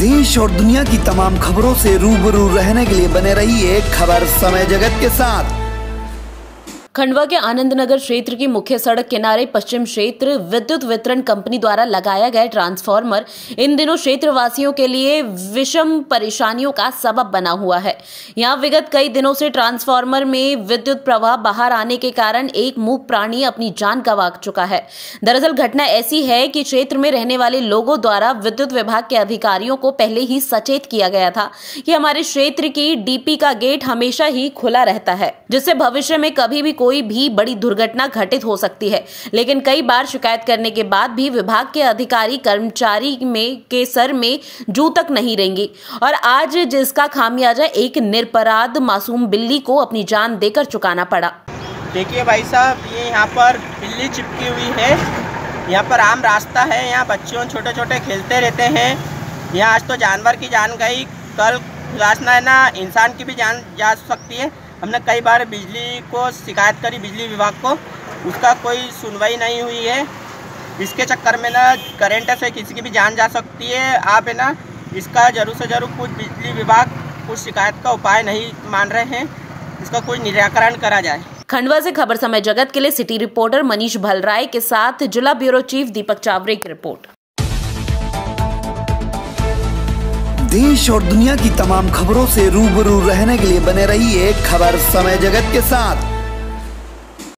देश और दुनिया की तमाम खबरों से रूबरू रहने के लिए बने रहिए खबर समय जगत के साथ। खंडवा के आनंद नगर क्षेत्र की मुख्य सड़क किनारे पश्चिम क्षेत्र विद्युत वितरण कंपनी द्वारा लगाया गया ट्रांसफार्मर इन दिनों क्षेत्रवासियों के लिए विषम परेशानियों का सबब बना हुआ है। यहां विगत कई दिनों से ट्रांसफार्मर में विद्युत प्रवाह बाहर आने के कारण एक मूक प्राणी अपनी जान गंवा चुका है। दरअसल घटना ऐसी है कि क्षेत्र में रहने वाले लोगों द्वारा विद्युत विभाग के अधिकारियों को पहले ही सचेत किया गया था कि हमारे क्षेत्र की डीपी का गेट हमेशा ही खुला रहता है, जिससे भविष्य में कभी भी कोई भी बड़ी दुर्घटना घटित हो सकती है। लेकिन कई बार शिकायत करने के बाद भी विभाग के अधिकारी कर्मचारी के सर में जू तक नहीं रेंगी और आज जिसका खामियाजा एक निरपराध मासूम बिल्ली को अपनी जान देकर चुकाना पड़ा। देखिए भाई साहब, ये यहाँ पर बिल्ली चिपकी हुई है। यहाँ पर आम रास्ता है, यहाँ बच्चों छोटे छोटे खेलते रहते हैं। यहाँ आज तो जानवर की जान गई, कल खुदासना है ना इंसान की भी जान जा सकती है। हमने कई बार बिजली को शिकायत करी, बिजली विभाग को, उसका कोई सुनवाई नहीं हुई है। इसके चक्कर में ना करंट से किसी की भी जान जा सकती है। आप है ना इसका जरूर से जरूर कुछ बिजली विभाग कुछ शिकायत का उपाय नहीं मान रहे हैं, इसका कोई निराकरण करा जाए। खंडवा से खबर समय जगत के लिए सिटी रिपोर्टर मनीष भलराय के साथ जिला ब्यूरो चीफ दीपक चावरे की रिपोर्ट। देश और दुनिया की तमाम खबरों से रूबरू रहने के लिए बने रहिए खबर समय जगत के साथ।